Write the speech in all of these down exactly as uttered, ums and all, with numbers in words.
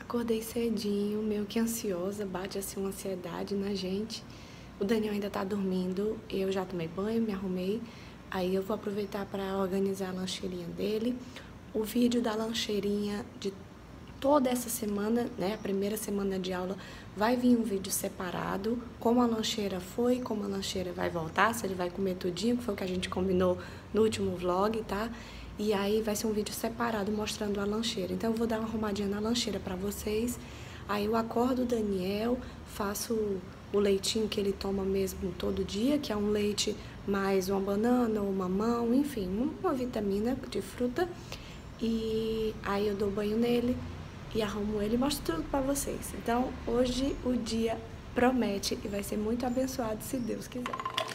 Acordei cedinho, meio que ansiosa, bate assim uma ansiedade na gente. O Daniel ainda tá dormindo, eu já tomei banho, me arrumei. Aí eu vou aproveitar para organizar a lancheirinha dele. O vídeo da lancheirinha de toda essa semana, né, a primeira semana de aula, vai vir um vídeo separado, como a lancheira foi, como a lancheira vai voltar, se ele vai comer tudinho, que foi o que a gente combinou no último vlog, tá? E aí vai ser um vídeo separado mostrando a lancheira. Então eu vou dar uma arrumadinha na lancheira pra vocês. Aí eu acordo o Daniel, faço o leitinho que ele toma mesmo todo dia, que é um leite mais uma banana ou mamão, enfim, uma vitamina de fruta. E aí eu dou banho nele e arrumo ele e mostro tudo pra vocês. Então hoje o dia promete e vai ser muito abençoado, se Deus quiser.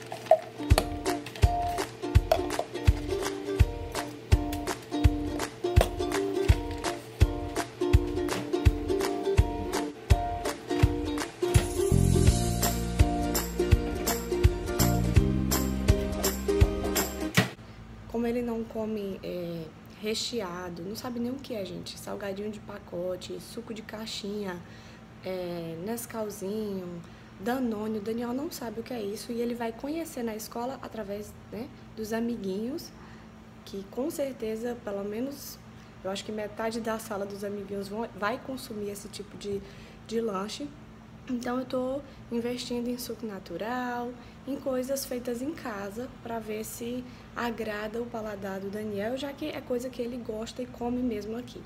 Como ele não come é, recheado, não sabe nem o que é, gente, salgadinho de pacote, suco de caixinha, é, Nescauzinho, Danone, o Daniel não sabe o que é isso e ele vai conhecer na escola através, né, dos amiguinhos, que com certeza, pelo menos, eu acho que metade da sala dos amiguinhos vão, vai consumir esse tipo de, de lanche. Então eu tô investindo em suco natural, em coisas feitas em casa, para ver se agrada o paladar do Daniel, já que é coisa que ele gosta e come mesmo aqui.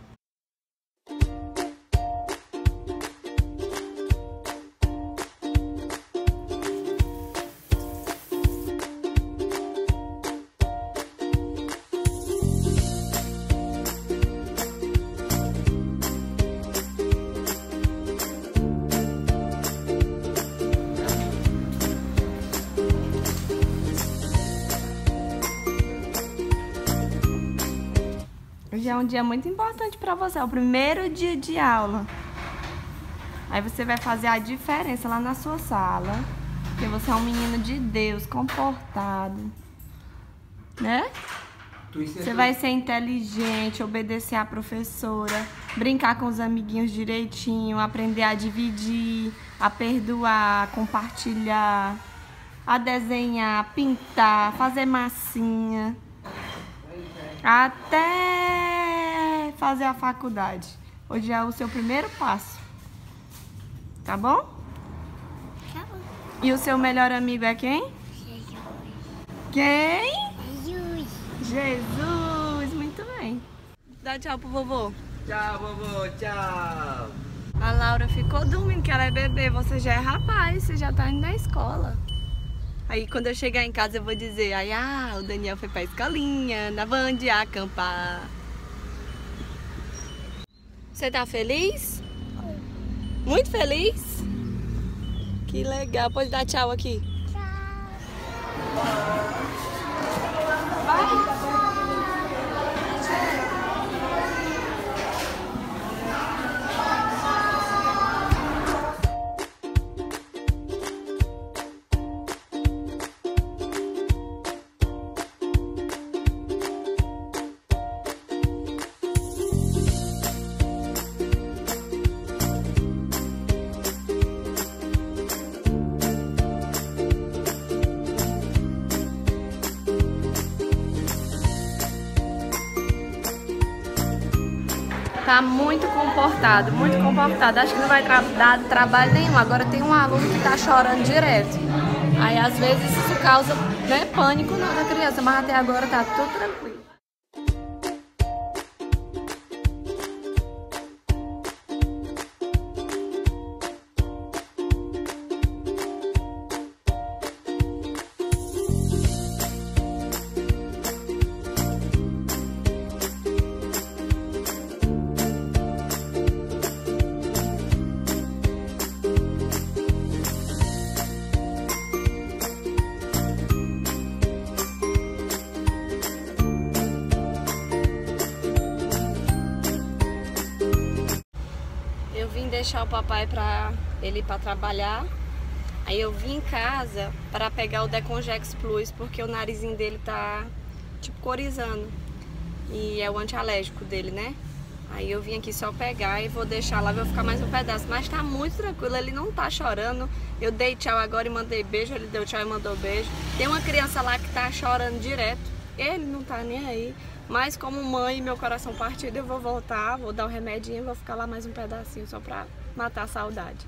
Hoje é um dia muito importante para você, é o primeiro dia de aula. Aí você vai fazer a diferença lá na sua sala, porque você é um menino de Deus, comportado, né? Você vai ser inteligente, obedecer a professora, brincar com os amiguinhos direitinho, aprender a dividir, a perdoar, a compartilhar, a desenhar, pintar, fazer massinha. Até fazer a faculdade. Hoje é o seu primeiro passo. Tá bom? Tá bom. E o seu melhor amigo é quem? Jesus. Quem? Jesus. Jesus. Muito bem. Dá tchau pro vovô. Tchau, vovô. Tchau. A Laura ficou dormindo, que ela é bebê. Você já é rapaz, você já tá indo na escola. Aí quando eu chegar em casa eu vou dizer, aí, ah, o Daniel foi pra escolinha, na van de acampar. Você tá feliz? Muito feliz? Que legal, pode dar tchau aqui. Tchau. Vai. Tá muito comportado, muito comportado. Acho que não vai tra dar trabalho nenhum. Agora tem um aluno que tá chorando direto. Aí às vezes isso causa, né, pânico na criança, mas até agora tá tudo tranquilo. Deixar o papai para ele ir para trabalhar. Aí eu vim em casa para pegar o Decongex Plus, porque o narizinho dele tá tipo corizando. E é o antialérgico dele, né? Aí eu vim aqui só pegar e vou deixar lá, vou ficar mais um pedaço. Mas tá muito tranquilo, ele não tá chorando. Eu dei tchau agora e mandei beijo, ele deu tchau e mandou beijo. Tem uma criança lá que tá chorando direto, ele não tá nem aí. Mas como mãe, meu coração partido, eu vou voltar, vou dar um remedinho e vou ficar lá mais um pedacinho só pra matar a saudade.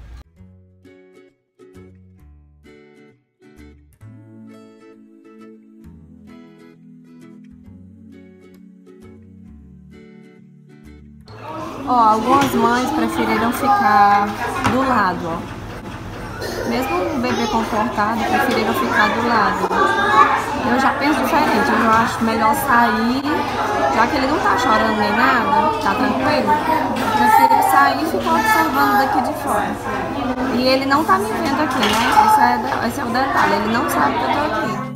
Ó, algumas mães preferiram ficar do lado, ó. Mesmo o bebê comportado, preferiram ficar do lado. Eu já penso diferente, eu já acho melhor sair, já que ele não tá chorando nem nada, tá tranquilo. Eu prefiro sair e ficar observando daqui de fora. E ele não tá me vendo aqui, né? Esse é, esse é o detalhe, ele não sabe que eu tô aqui.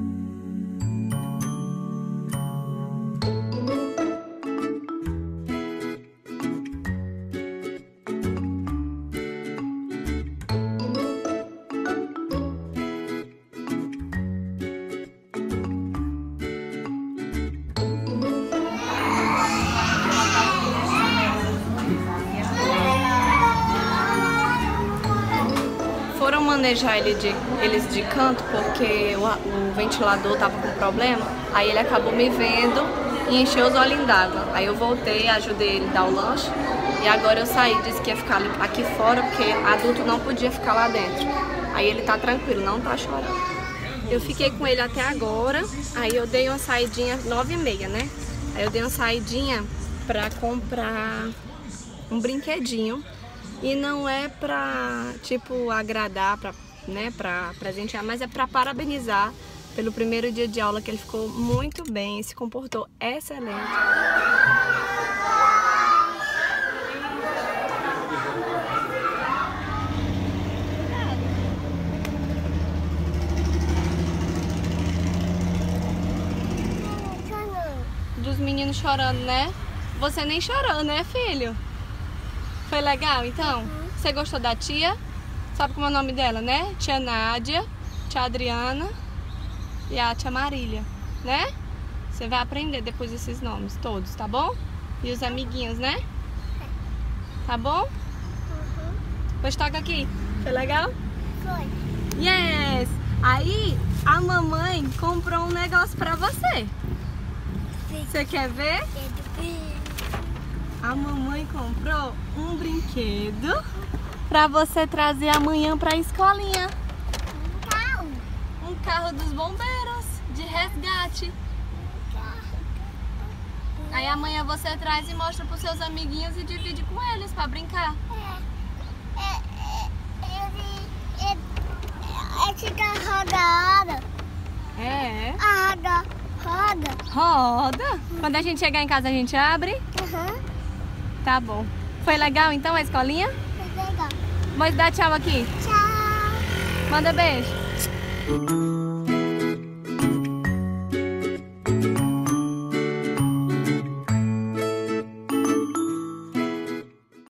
Foram manejar ele de, eles de canto porque o, o ventilador tava com problema. Aí ele acabou me vendo e encheu os olhinhos d'água. Aí eu voltei, ajudei ele a dar o lanche. E agora eu saí, disse que ia ficar ali, aqui fora porque adulto não podia ficar lá dentro. Aí ele tá tranquilo, não tá chorando. Eu fiquei com ele até agora. Aí eu dei uma saidinha, nove e meia, né? Aí eu dei uma saidinha pra comprar um brinquedinho. E não é pra, tipo, agradar, pra, né, pra presentear, mas é pra parabenizar pelo primeiro dia de aula, que ele ficou muito bem, se comportou excelente. Dos meninos chorando, né? Você nem chorou, né, filho? Foi legal, então? Uhum. Você gostou da tia? Sabe como é o nome dela, né? Tia Nádia, tia Adriana e a tia Marília, né? Você vai aprender depois esses nomes todos, tá bom? E os amiguinhos, né? Tá bom? Uhum. Pois toca aqui. Foi legal? Foi. Yes! Aí, a mamãe comprou um negócio pra você. Sim. Você quer ver? Sim. A mamãe comprou um brinquedo pra você trazer amanhã pra escolinha. Um carro. Um carro dos bombeiros, de resgate. Aí amanhã você traz e mostra pros seus amiguinhos e divide com eles pra brincar. É, é, é, ele, ele, esse carro roda, roda. É? A roda, roda. Roda? Quando a gente chegar em casa a gente abre? Uhum. Tá bom. Foi legal então a escolinha? Foi legal. Vou dar tchau aqui. Tchau. Manda beijo.